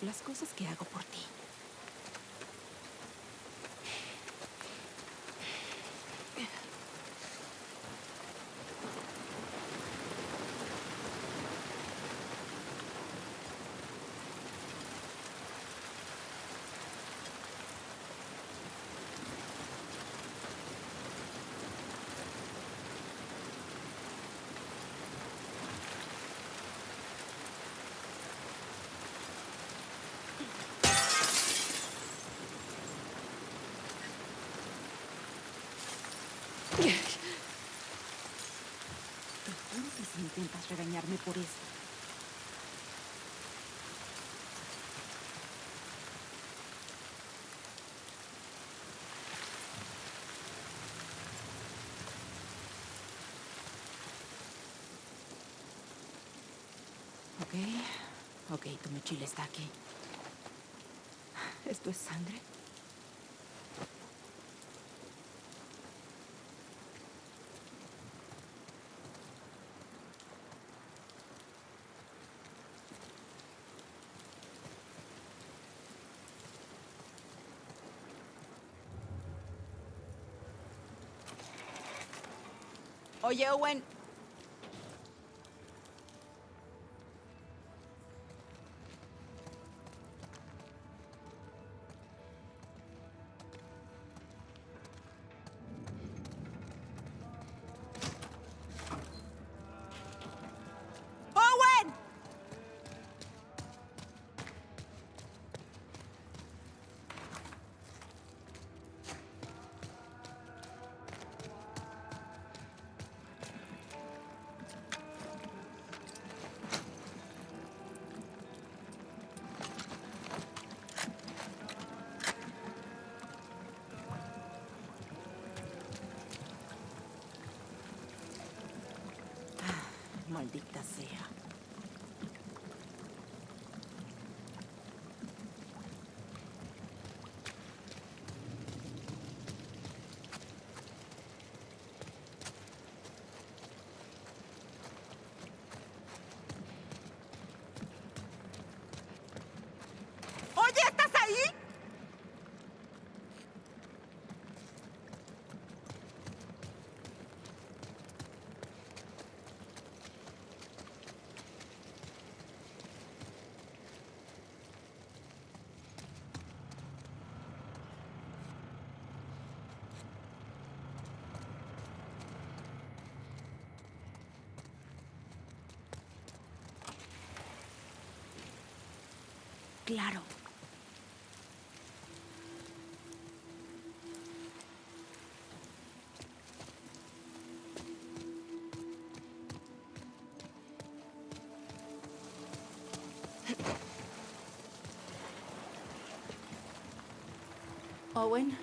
las cosas que hago por ti. Te juro que si intentas regañarme por esto. Ok, tu mochila está aquí. ¿Esto es sangre? Oye, Owen. ¡Owen! Maldita sea. ¡Oye, estás ahí! Claro. Owen.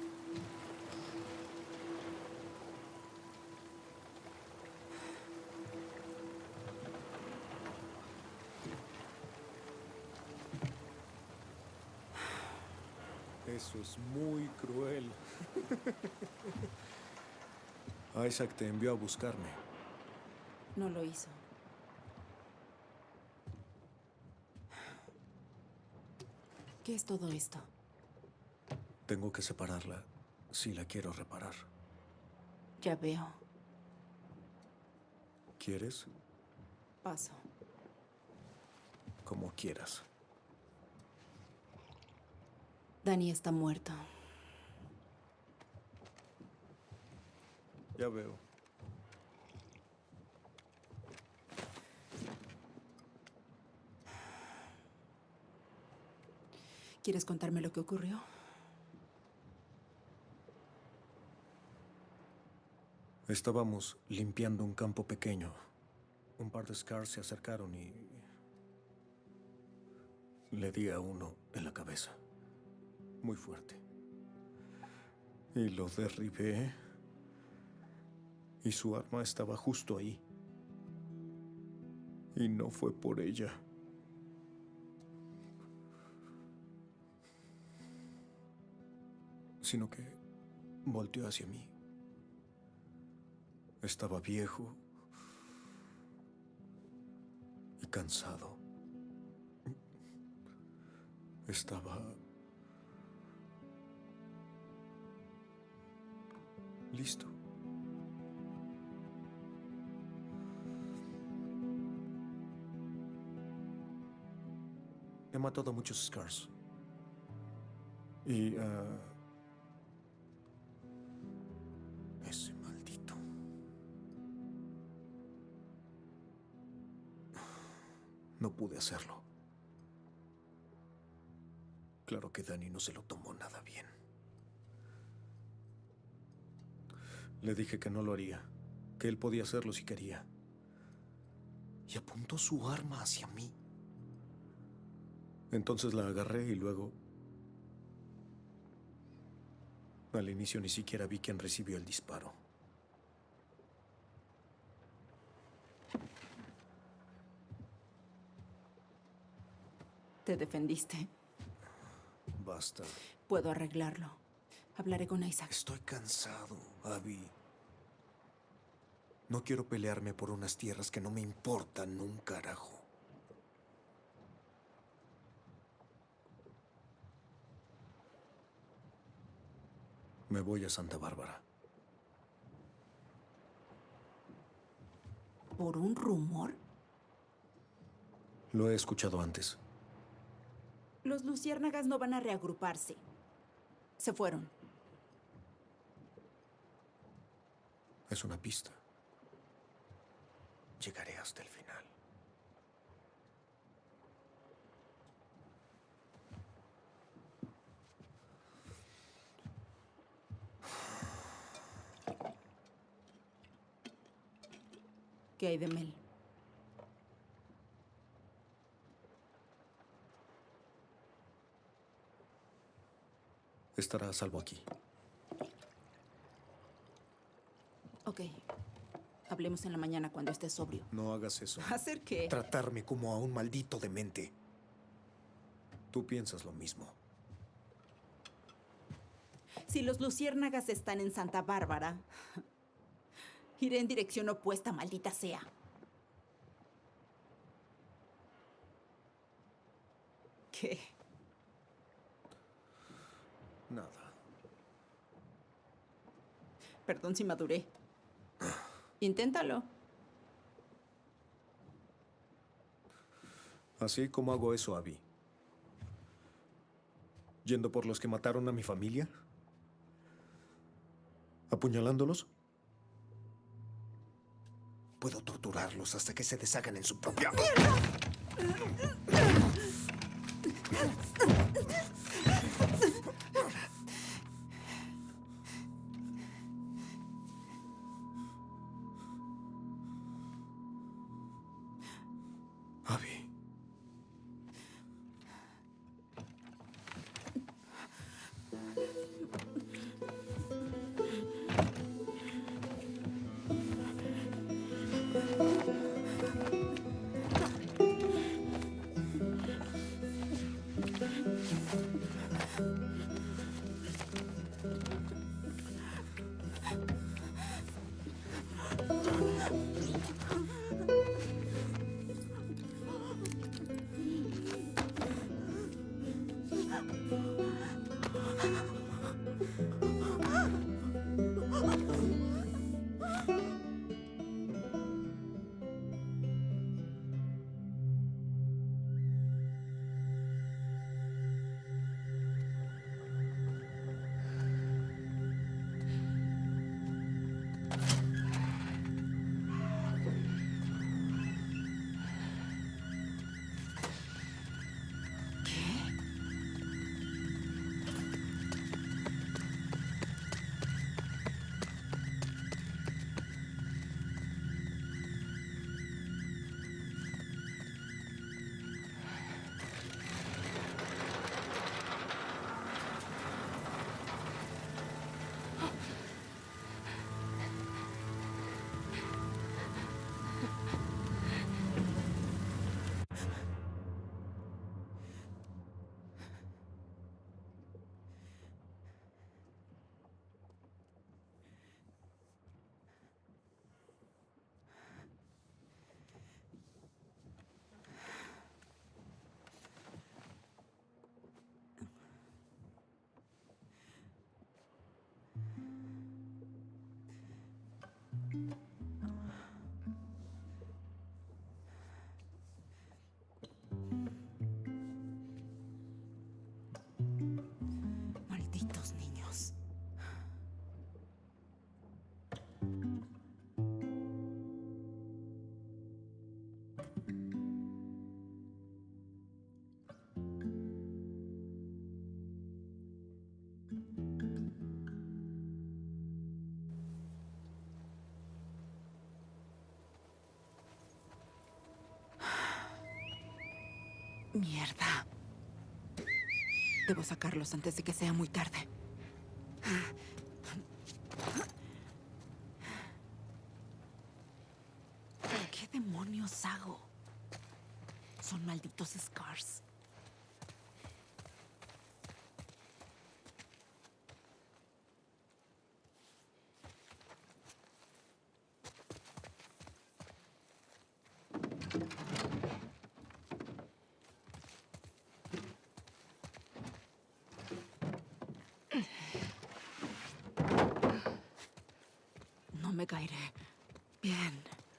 Eso es muy cruel. Isaac te envió a buscarme. No lo hizo. ¿Qué es todo esto? Tengo que separarla si la quiero reparar. Ya veo. ¿Quieres? Paso. Como quieras. Danny está muerto. Ya veo. ¿Quieres contarme lo que ocurrió? Estábamos limpiando un campo pequeño. Un par de Scars se acercaron y... le di a uno en la cabeza. Muy fuerte. Y lo derribé. Y su arma estaba justo ahí. Y no fue por ella. Sino que volteó hacia mí. Estaba viejo y cansado. Estaba listo. He matado a muchos Scars. Y ese maldito. No pude hacerlo. Claro que Dani no se lo tomó nada bien. Le dije que no lo haría, que él podía hacerlo si quería. Y apuntó su arma hacia mí. Entonces la agarré y luego... Al inicio ni siquiera vi quién recibió el disparo. ¿Te defendiste? Basta. Puedo arreglarlo. Hablaré con Isaac. Estoy cansado, Abby. No quiero pelearme por unas tierras que no me importan un carajo. Me voy a Santa Bárbara. ¿Por un rumor? Lo he escuchado antes. Los luciérnagas no van a reagruparse. Se fueron. Es una pista. Llegaré hasta el final. ¿Qué hay de Mel? Estará a salvo aquí. Ok. Hablemos en la mañana cuando estés sobrio. No hagas eso. ¿Hacer qué? Tratarme como a un maldito demente. Tú piensas lo mismo. Si los luciérnagas están en Santa Bárbara, iré en dirección opuesta, maldita sea. ¿Qué? Nada. Perdón si maduré. Inténtalo. Así como hago eso, Abby. Yendo por los que mataron a mi familia. Apuñalándolos. Puedo torturarlos hasta que se deshagan en su propia... Abby. Malditos niños. Mierda. Debo sacarlos antes de que sea muy tarde. ¿Qué demonios hago? Son malditos Scars. No me caeré. Bien.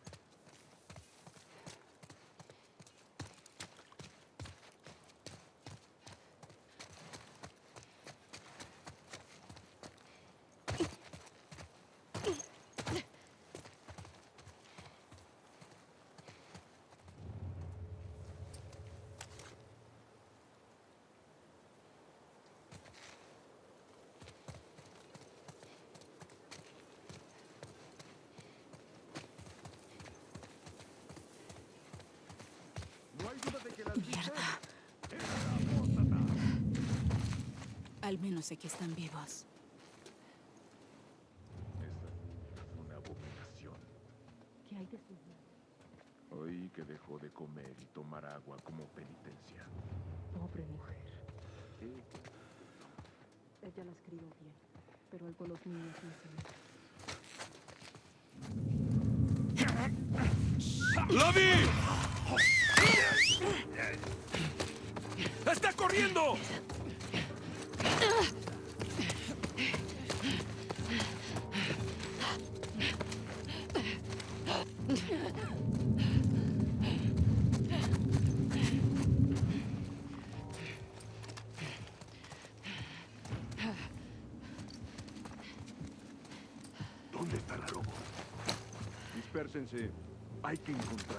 Mierda. Al menos sé que están vivos. Esa es una abominación. ¿Qué hay de su? Oí que dejó de comer y tomar agua como penitencia. Pobre mujer. ¿Qué? Ella las crió bien, pero algo los niños no se ¡La vi! ¡Está corriendo! ¿Dónde está la lobo? Dispérsense. Hay que encontrarla.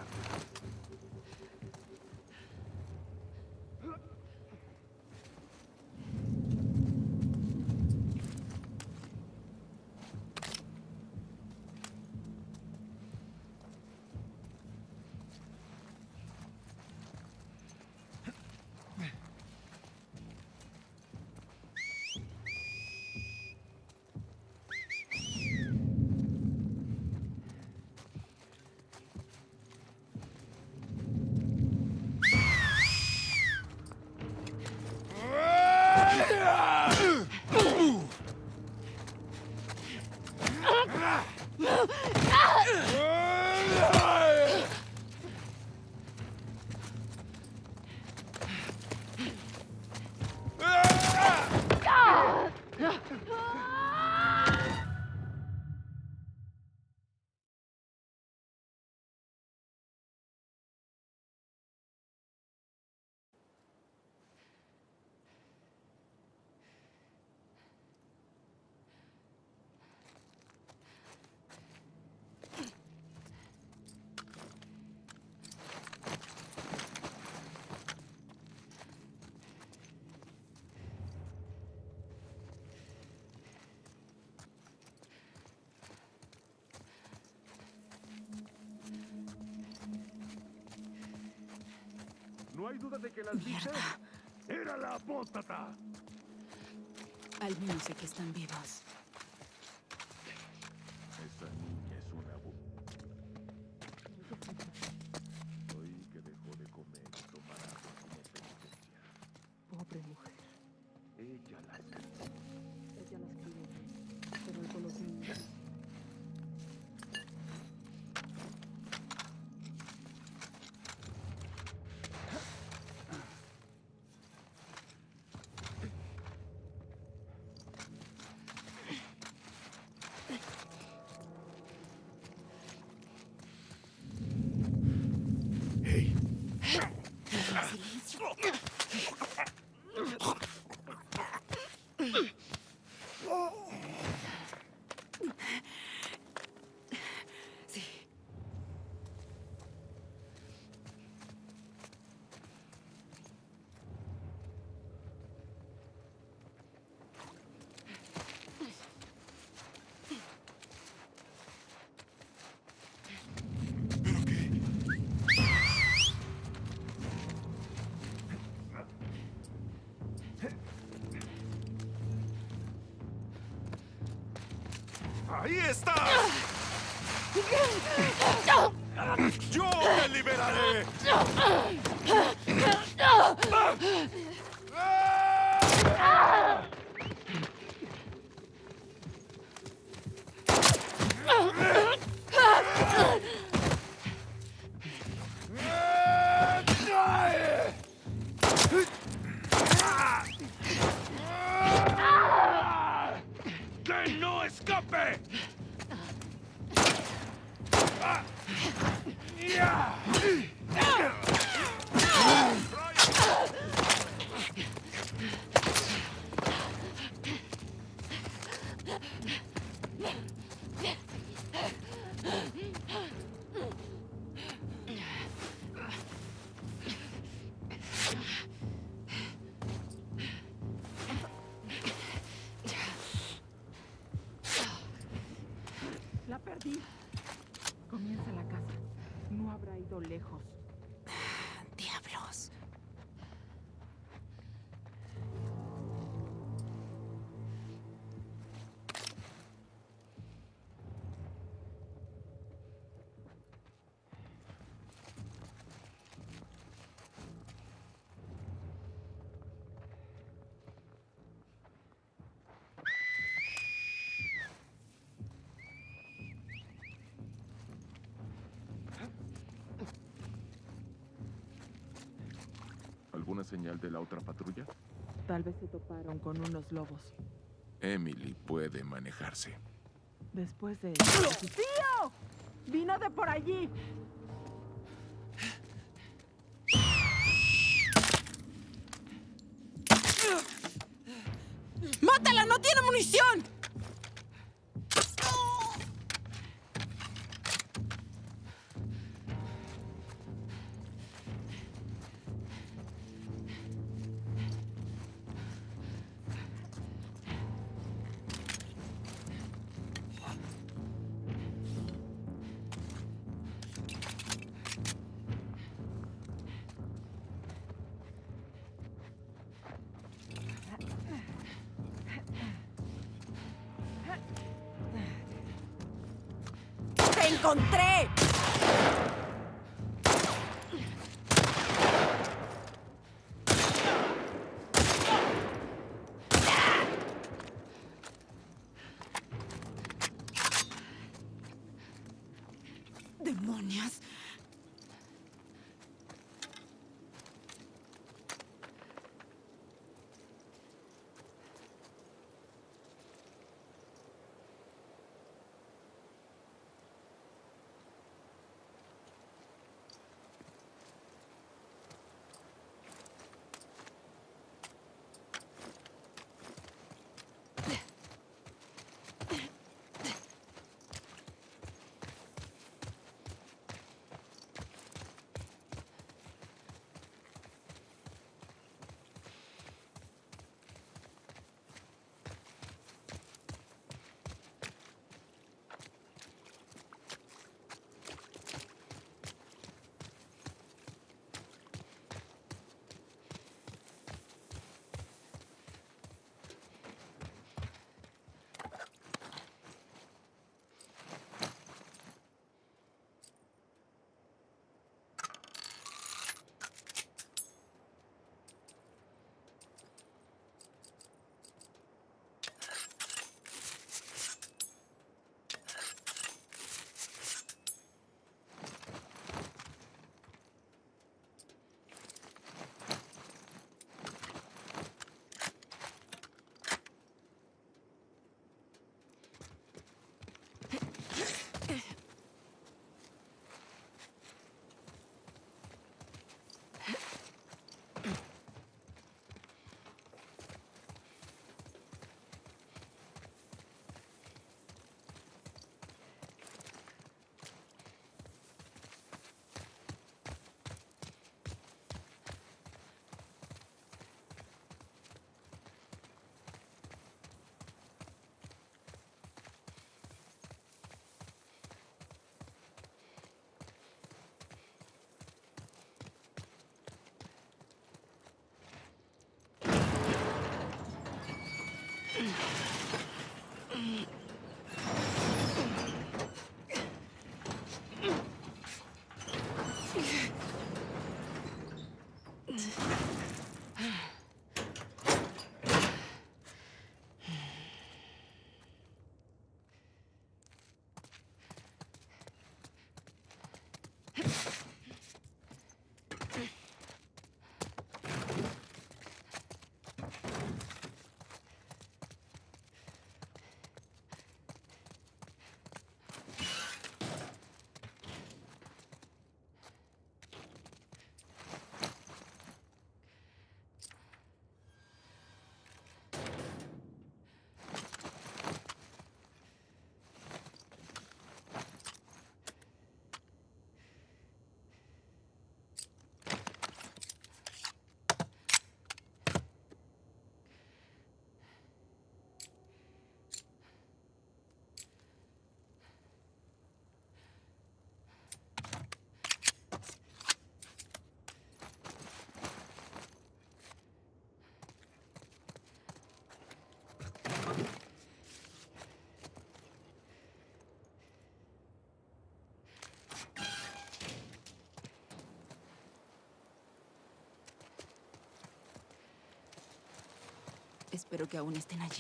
No hay duda de que las viste. Mierda. ¡Era la apóstata! Al menos sé que están vivos. Esa niña es una Oí que dejó de comer y tomar agua como penitencia. Pobre mujer. Ella las crió. Ella las crió bien, pero algo los niños. ¡Hey! Silencio. ¡Ahí estás! ¡Yo te liberaré! ¡Que no escape! La perdí. Comienza la casa. No habrá ido lejos. Diablos. ¿Alguna señal de la otra patrulla? Tal vez se toparon con unos lobos. Emily puede manejarse. Después de... ¡Tío! ¡Vino de por allí! ¡Mátala! ¡No tiene munición! ¡Te encontré! ¡Demonios! Espero que aún estén allí.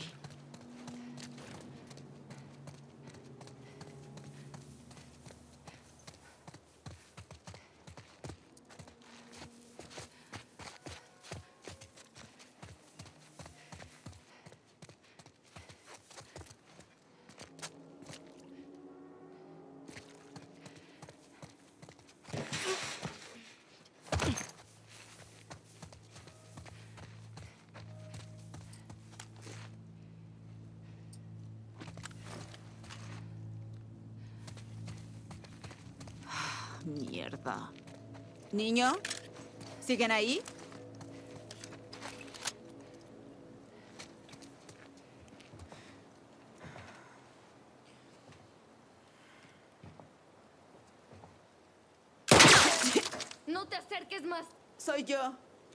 Mierda. ¿Niño? ¿Siguen ahí? No te acerques más. Soy yo.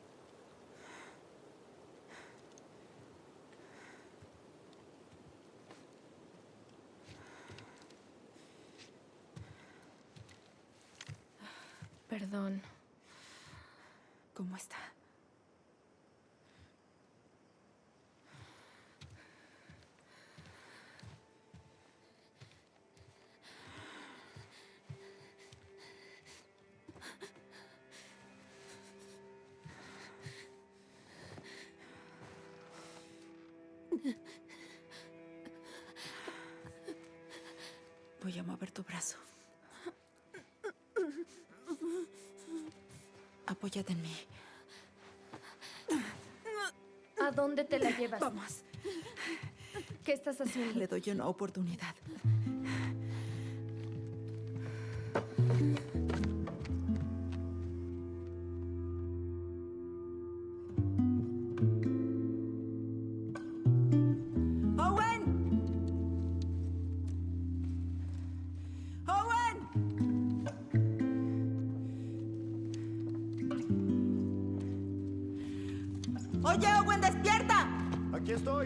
Perdón. ¿Cómo está? Voy a mover tu brazo. Apóyate en mí. ¿A dónde te la llevas? Vamos. ¿Qué estás haciendo? Le doy una oportunidad. ¡Owen! ¡Owen! ¡Oye, Owen, despierta! Aquí estoy.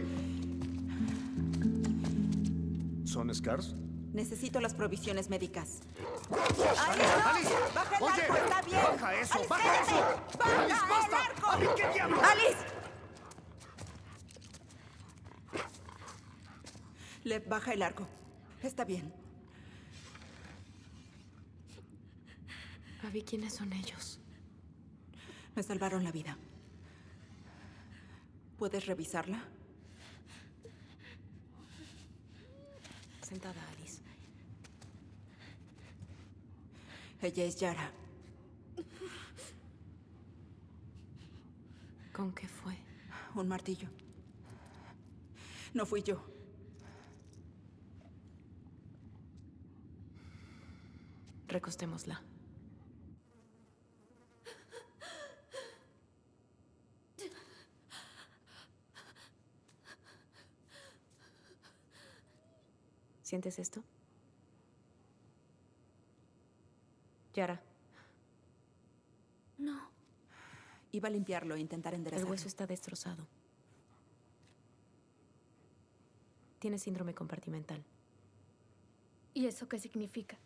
¿Son Scars? Necesito las provisiones médicas. ¡Alice! ¡Baja el ¡Oye! arco! ¡Está bien! ¡Baja eso! ¡Alice, ¡Baja espérate! eso! ¡Baja ¡Alice, basta! el arco! ¡A mí qué diablos! ¡Alice! Lev, baja el arco. Está bien. Abby, ¿quiénes son ellos? Me salvaron la vida. ¿Puedes revisarla? Sentada, Alice. Ella es Yara. ¿Con qué fue? Un martillo. No fui yo. Recostémosla. ¿Sientes esto? Yara, No. Iba a limpiarlo e intentar el enderezarlo. hueso está destrozado. Tiene síndrome compartimental. ¿Y eso qué significa?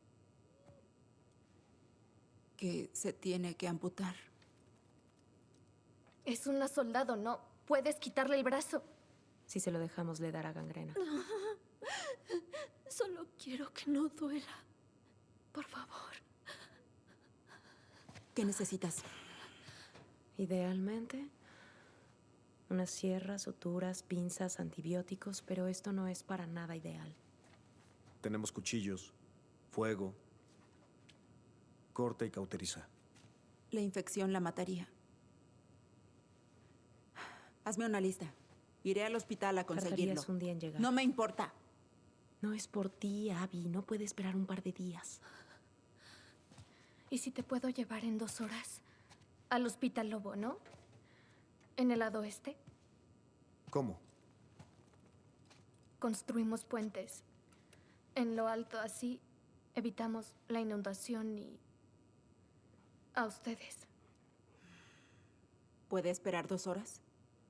Que se tiene que amputar. Es una soldado, no puedes quitarle el brazo. Si se lo dejamos, le dará gangrena. Solo quiero que no duela. Por favor. ¿Qué necesitas? Idealmente, unas sierras, suturas, pinzas, antibióticos, pero esto no es para nada ideal. Tenemos cuchillos, fuego, corta y cauteriza. La infección la mataría. Hazme una lista. Iré al hospital a conseguirlo. Tardarías un día en llegar. No me importa. No es por ti, Abby. No puede esperar un par de días. ¿Y si te puedo llevar en 2 horas? Al Hospital Lobo, ¿no? En el lado oeste. ¿Cómo? Construimos puentes. En lo alto, así evitamos la inundación y... a ustedes. ¿Puede esperar 2 horas?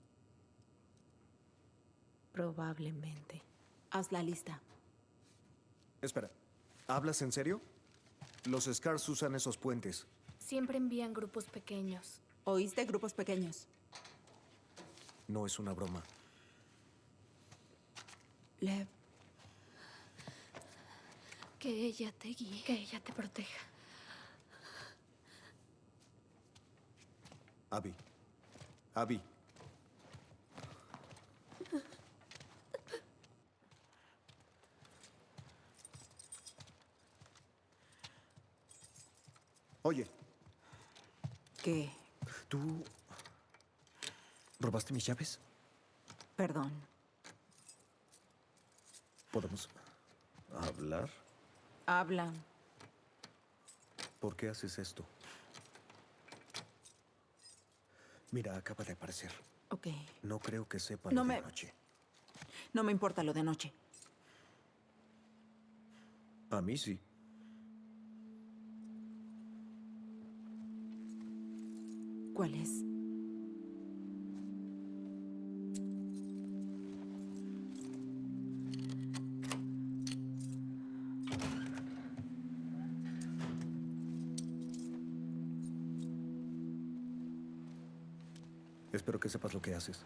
Probablemente. Haz la lista. Espera, ¿hablas en serio? Los Scars usan esos puentes. Siempre envían grupos pequeños. ¿Oíste? Grupos pequeños. No es una broma. Lev, Que ella te guíe, que ella te proteja. Abby. Abby. Oye, ¿qué? ¿tú robaste mis llaves? Perdón. ¿Podemos hablar? Habla. ¿Por qué haces esto? Mira, acaba de aparecer. Ok. No creo que sepa No lo de me- anoche. No me importa lo de anoche. A mí sí. ¿Cuál es? Espero que sepas lo que haces.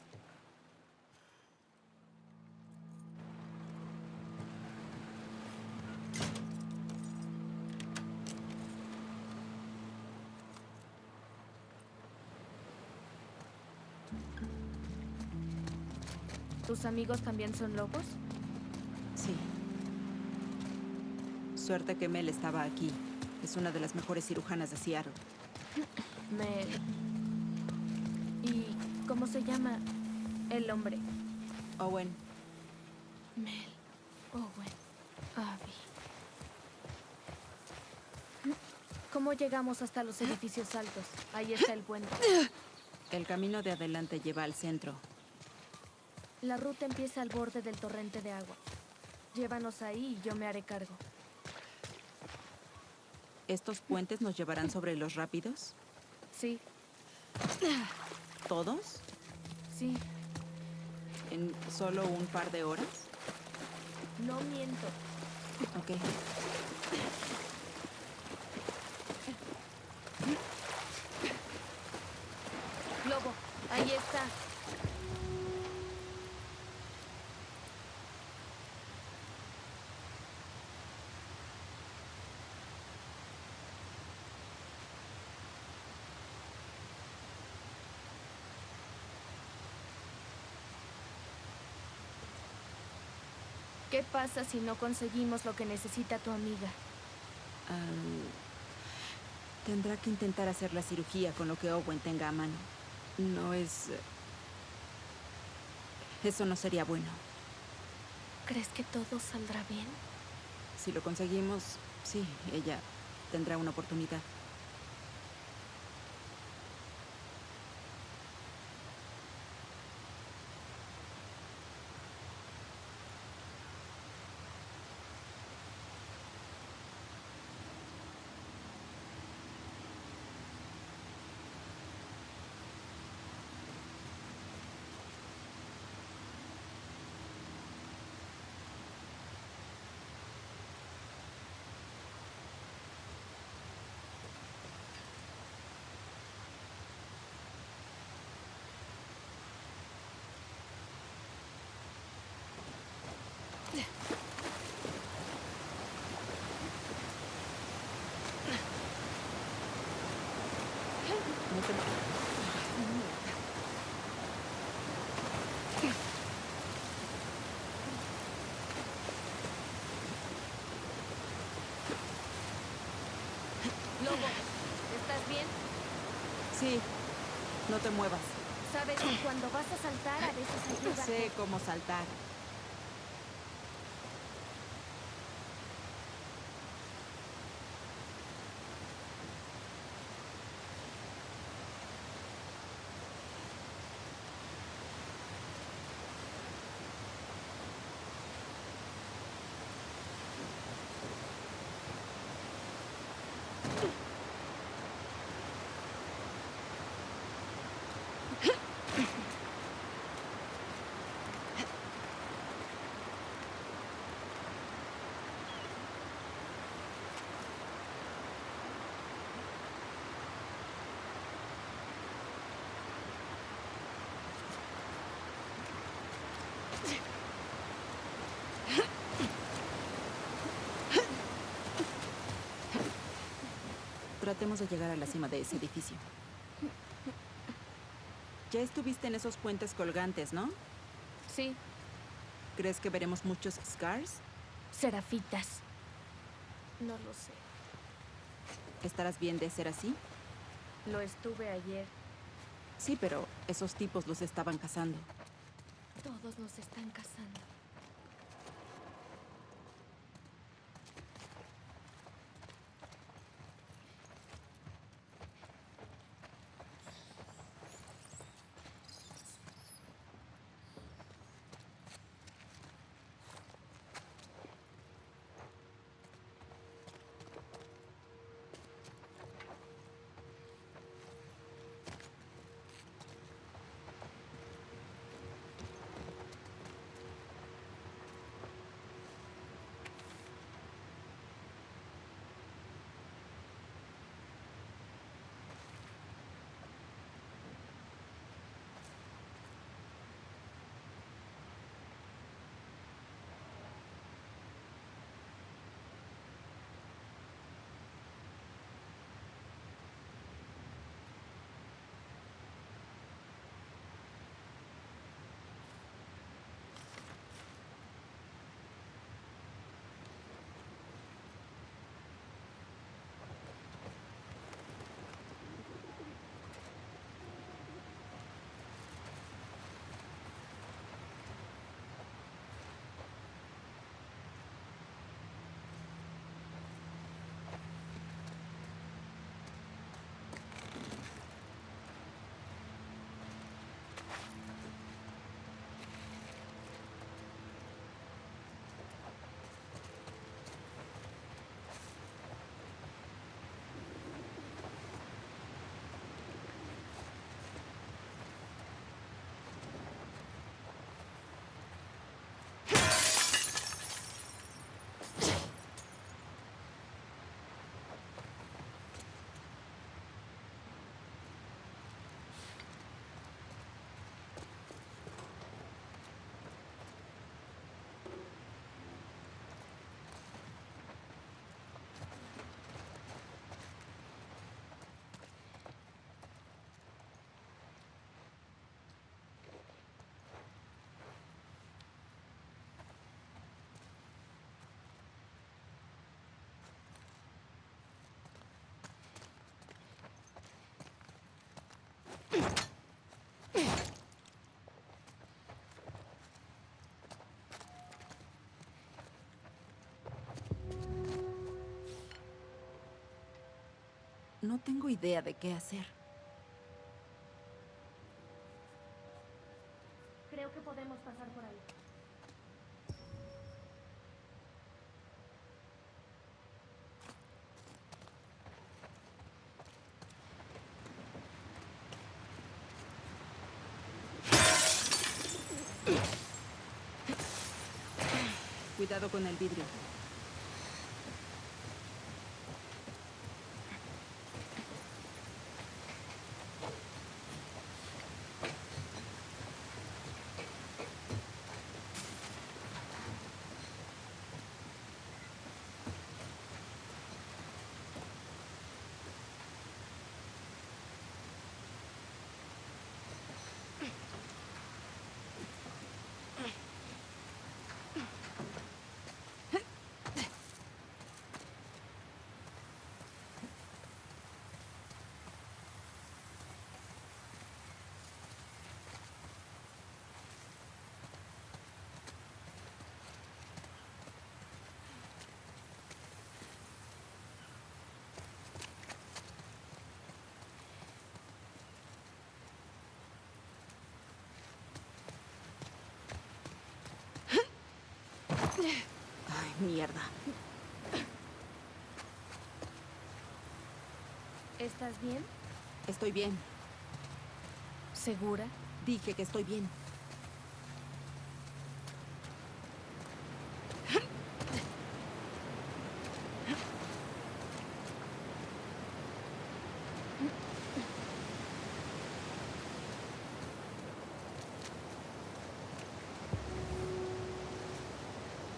¿Tus amigos también son lobos? Sí. Suerte que Mel estaba aquí. Es una de las mejores cirujanas de Seattle. Mel. ¿Y cómo se llama el hombre? Owen, Mel. Owen. Abby. ¿Cómo llegamos hasta los edificios altos? Ahí está el puente. el camino de adelante lleva al centro. La ruta empieza al borde del torrente de agua. Llévanos ahí y yo me haré cargo. ¿Estos puentes nos llevarán sobre los rápidos? Sí, ¿Todos? sí. ¿En solo un par de horas? No miento. Ok. Lobo, ahí está. ¿Qué pasa si no conseguimos lo que necesita tu amiga? Tendrá que intentar hacer la cirugía con lo que Owen tenga a mano. No es... Eso no sería bueno. ¿Crees que todo saldrá bien? Si lo conseguimos, sí, ella tendrá una oportunidad. No te- Lobo, ¿estás bien? Sí, no te muevas. Sabes que cuando vas a saltar a veces ayuda. Sé cómo saltar. Tratemos de llegar a la cima de ese edificio. Ya estuviste en esos puentes colgantes, ¿no? Sí, ¿Crees que veremos muchos Scars? serafitas. No lo sé. ¿Estarás bien de ser así? Lo estuve ayer. Sí, pero esos tipos los estaban cazando. Todos nos están cazando. No tengo idea de qué hacer. Creo que podemos pasar por ahí. Cuidado con el vidrio. Ay, mierda. ¿Estás bien? Estoy bien. ¿Segura? Dije que estoy bien.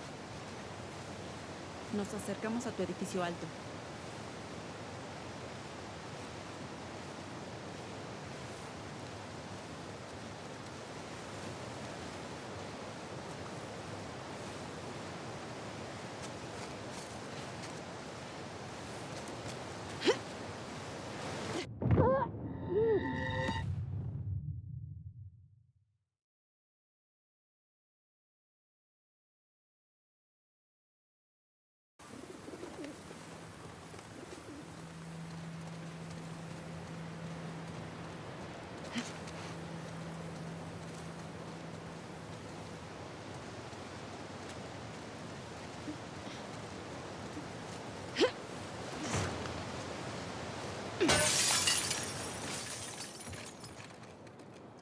Nos acercamos a tu edificio alto.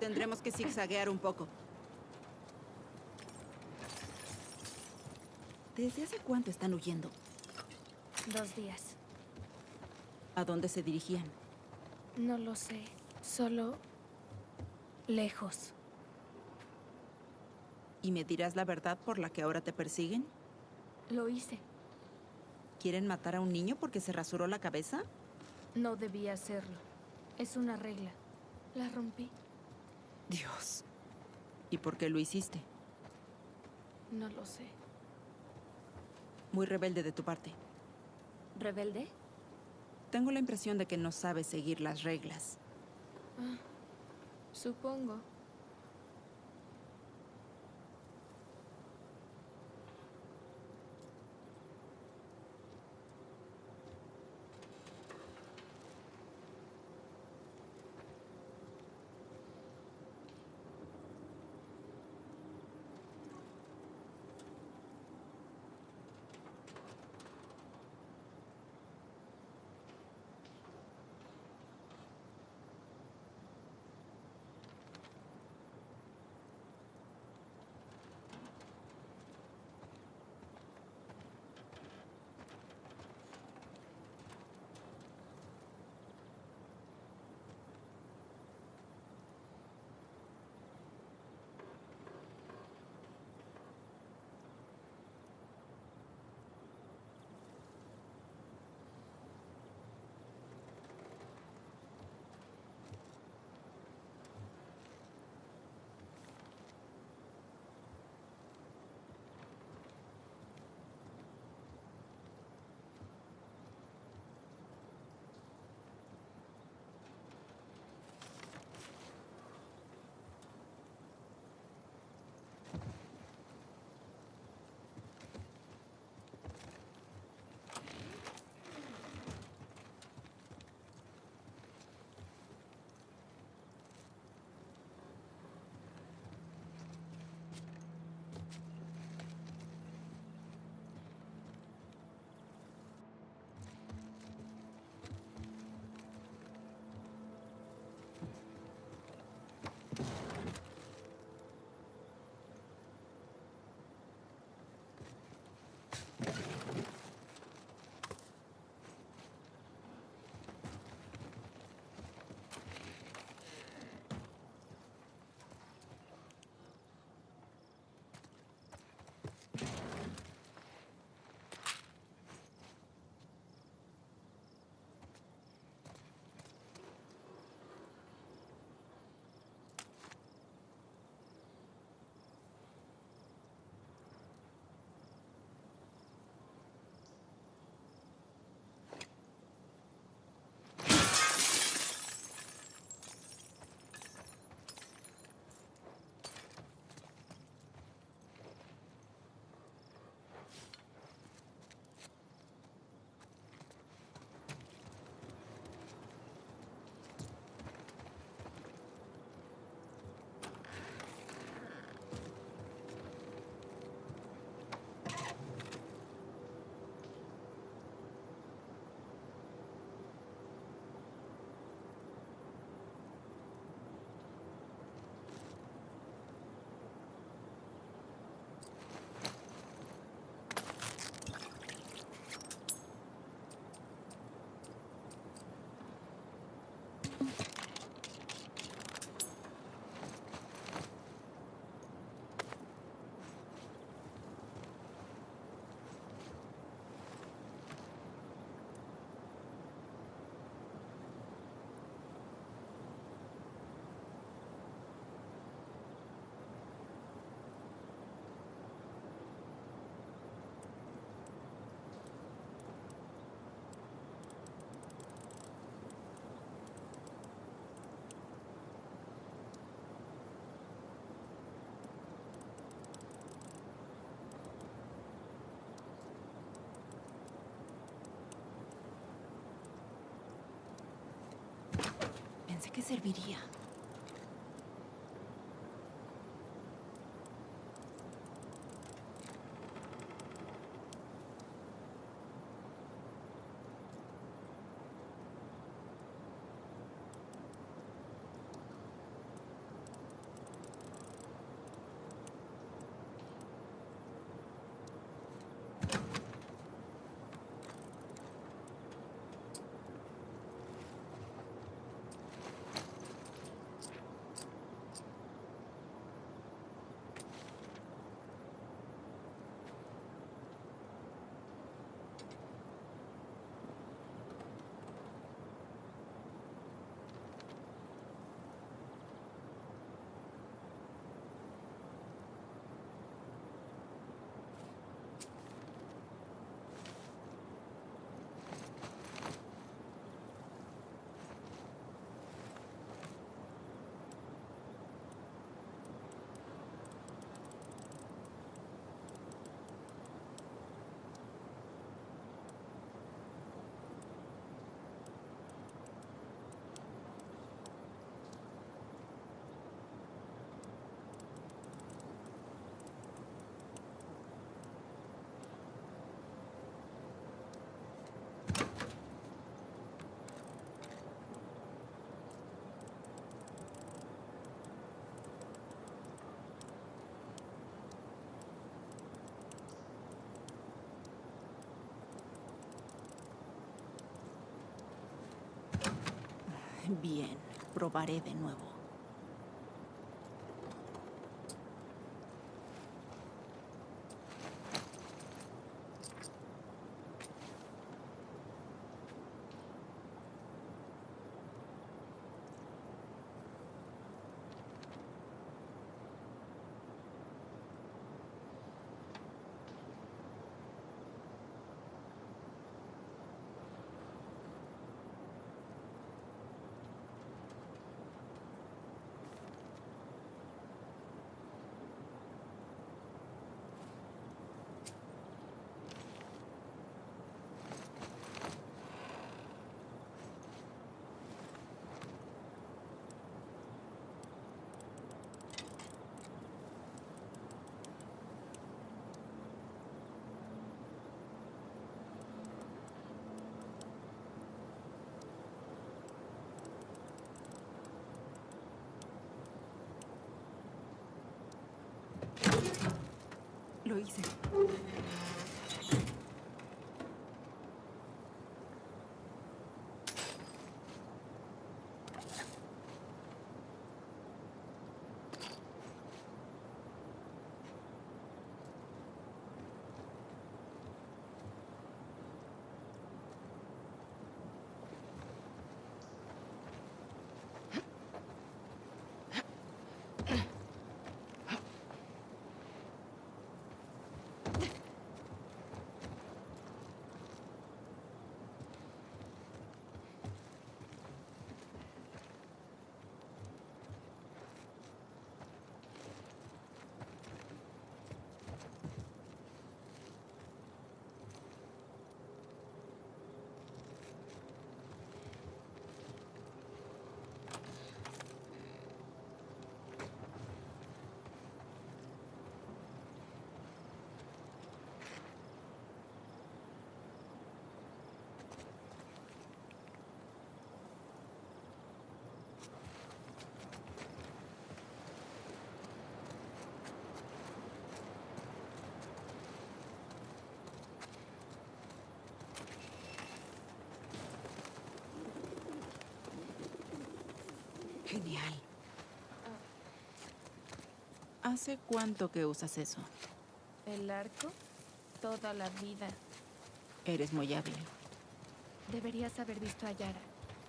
Tendremos que zigzaguear un poco. ¿Desde hace cuánto están huyendo? 2 días. ¿A dónde se dirigían? No lo sé. Solo... lejos. ¿Y me dirás la verdad por la que ahora te persiguen? Lo hice. ¿Quieren matar a un niño porque se rasuró la cabeza? No debía hacerlo. Es una regla. La rompí. Dios. ¿Y por qué lo hiciste? No lo sé. Muy rebelde de tu parte. ¿Rebelde? Tengo la impresión de que no sabes seguir las reglas. Supongo. Pensé que serviría. Bien, probaré de nuevo. Lo hice. Genial. ¿Hace cuánto que usas eso? ¿El arco? Toda la vida. Eres muy hábil. Deberías haber visto a Yara.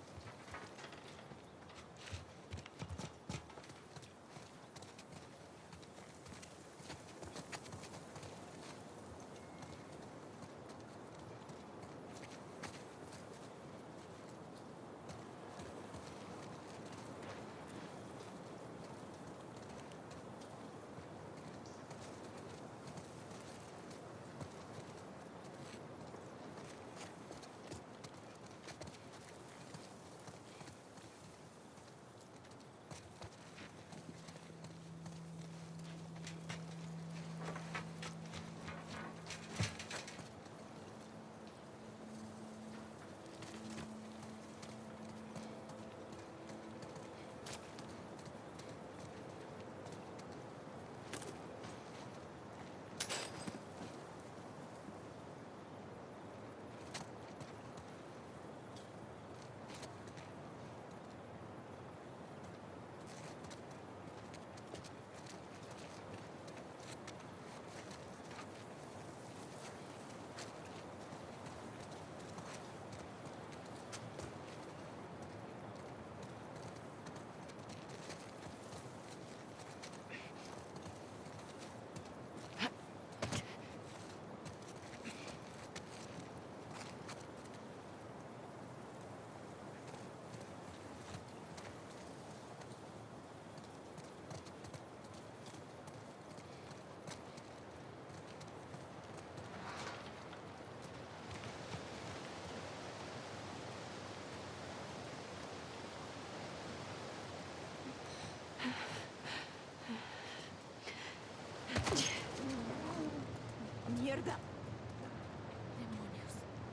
¡Mierda! Demonios.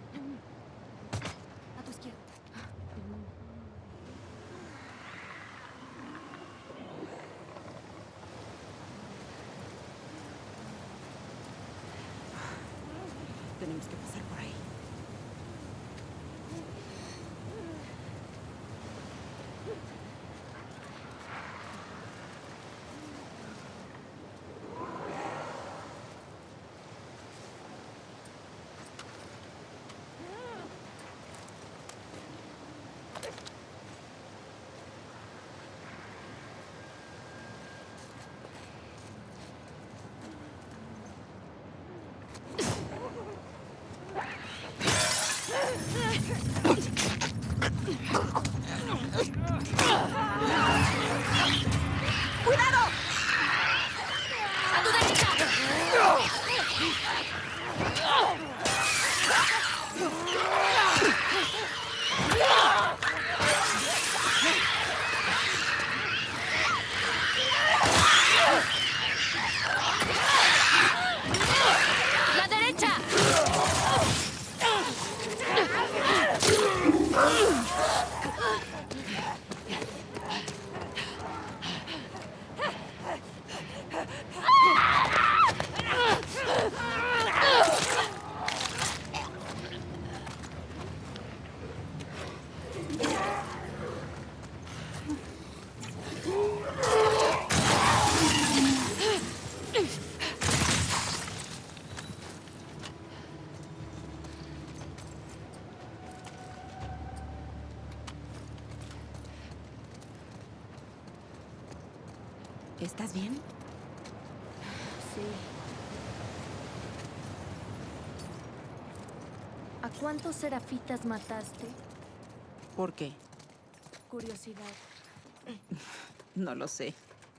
A tu izquierda. Tenemos que pasar por ahí. tu derecha! ¡La derecha! ¿Estás bien? Sí. ¿A cuántos serafitas mataste? ¿Por qué? Curiosidad. No lo sé.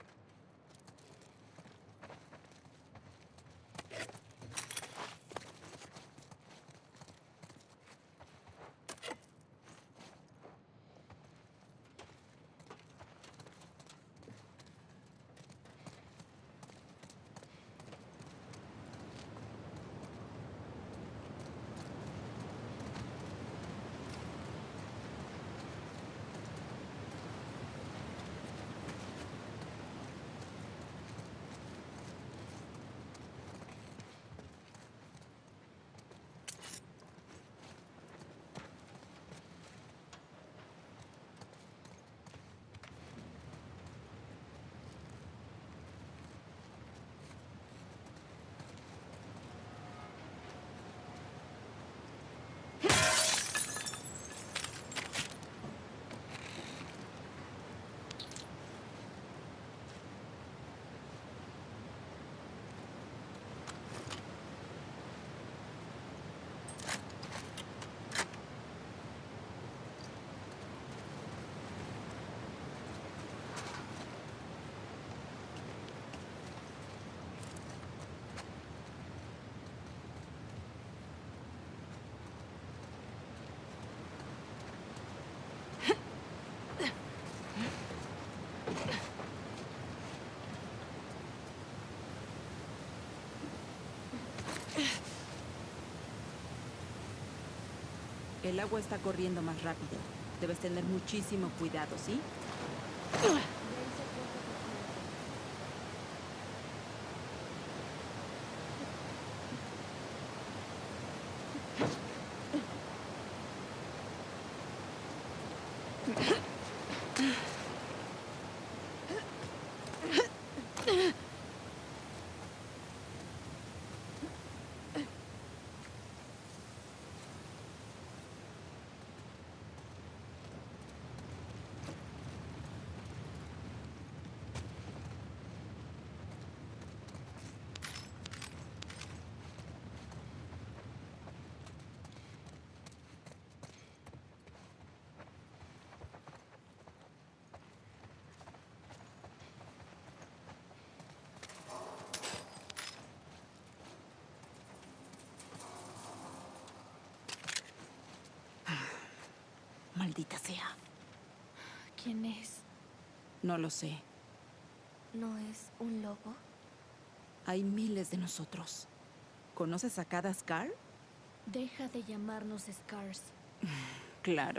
El agua está corriendo más rápido. Debes tener muchísimo cuidado, ¿sí? Maldita sea. ¿Quién es? No lo sé. ¿No es un lobo? Hay miles de nosotros. ¿Conoces a cada Scar? Deja de llamarnos Scars. Claro.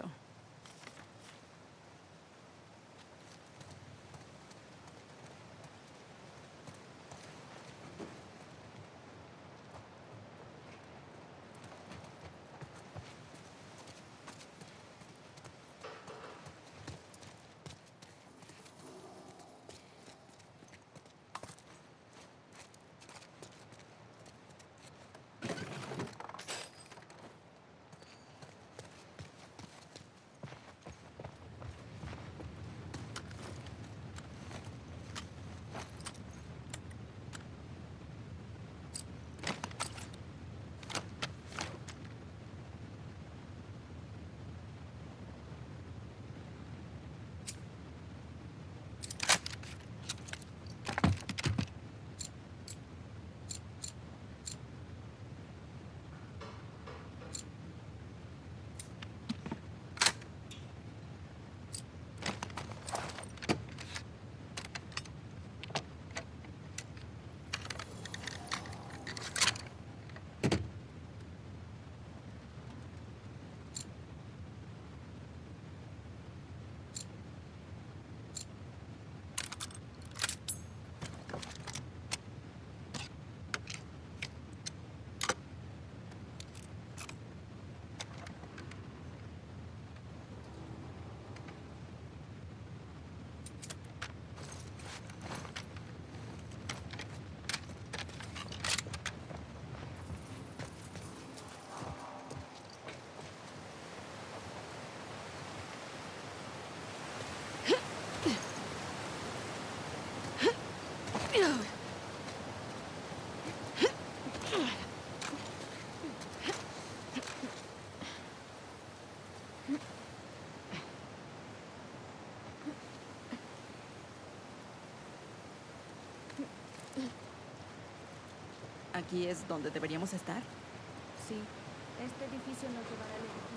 ¿Aquí es donde deberíamos estar? Sí, este edificio nos llevará al edificio